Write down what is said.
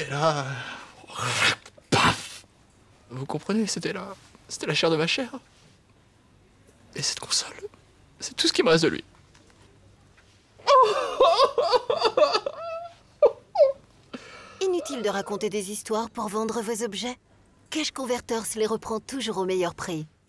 Et là... Paf! Vous comprenez, c'était la chair de ma chair. Et cette console, c'est tout ce qui me reste de lui. Inutile de raconter des histoires pour vendre vos objets. Cash Converters les reprend toujours au meilleur prix.